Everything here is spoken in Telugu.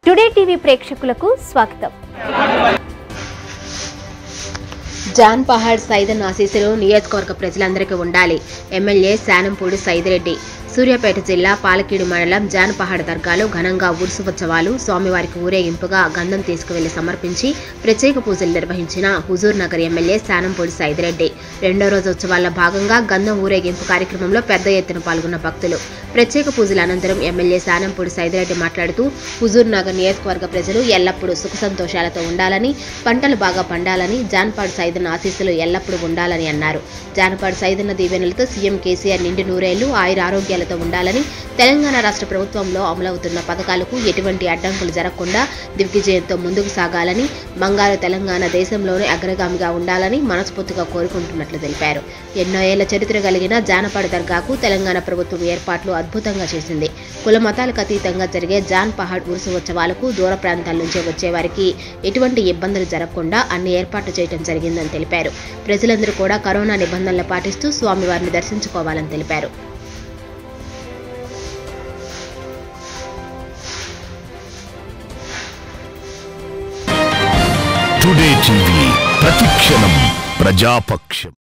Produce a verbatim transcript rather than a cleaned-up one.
టుడే టీవీ ప్రేక్షకులకు స్వాగతం. జాన్ పహాడ్ సైదన్ ఆశీస్సులు నియోజకవర్గ ప్రజలందరికీ ఉండాలి. ఎమ్మెల్యే శానంపూడి సైదిరెడ్డి. సూర్యాపేట జిల్లా పాలకీడు మండలం జాన్ పహాడ్ దర్గాలో ఘనంగా ఉరుసు ఉత్సవాలు. స్వామివారికి ఊరేగింపుగా గంధం తీసుకువెళ్లి సమర్పించి ప్రత్యేక పూజలు నిర్వహించిన హుజూర్ నగర్ ఎమ్మెల్యే శానంపూడి సైదిరెడ్డి. రెండో రోజు ఉత్సవాల్లో భాగంగా గంధం ఊరేగింపు కార్యక్రమంలో పెద్ద ఎత్తున పాల్గొన్న భక్తులు. ప్రత్యేక పూజల అనంతరం ఎమ్మెల్యే శానంపూడి సైదిరెడ్డి మాట్లాడుతూ హుజూర్ నగర్ నియోజకవర్గ ప్రజలు ఎల్లప్పుడూ సుఖ సంతోషాలతో ఉండాలని, పంటలు బాగా పండాలని, జాన్పాడ్ సైదన్ ఆశీస్సులు ఎల్లప్పుడూ ఉండాలని అన్నారు. జాన్పాడ్ సైదన్న దీవెనలతో సీఎం కేసీఆర్ నిండు నూరేళ్లు ఆయుర ఆరోగ్యాలతో ఉండాలని, తెలంగాణ రాష్ట్ర ప్రభుత్వంలో అమలవుతున్న పథకాలకు ఎటువంటి అడ్డంకులు జరగకుండా దిగ్విజయంతో ముందుకు సాగాలని, బంగారు తెలంగాణ దేశంలోనే అగ్రగామిగా ఉండాలని మనస్ఫూర్తిగా కోరుకుంటున్నట్లు తెలిపారు. ఎన్నో ఏళ్ల చరిత్ర కలిగిన జానపాడ్ దర్గాకు తెలంగాణ ప్రభుత్వం ఏర్పాట్లు అద్భుతంగా చేసింది. కుల మతాలకు అతీతంగా జరిగే జాన్ పహాడ్ ఉరుసు ఉత్సవాలకు దూర ప్రాంతాల నుంచి వచ్చే వారికి ఎటువంటి ఇబ్బందులు జరగకుండా అన్ని ఏర్పాట్లు చేయడం జరిగిందని తెలిపారు. ప్రజలందరూ కూడా కరోనా నిబంధనలు పాటిస్తూ స్వామివారిని దర్శించుకోవాలని తెలిపారు. టుడే టీవీ ప్రతిక్షణం ప్రజాపక్షం.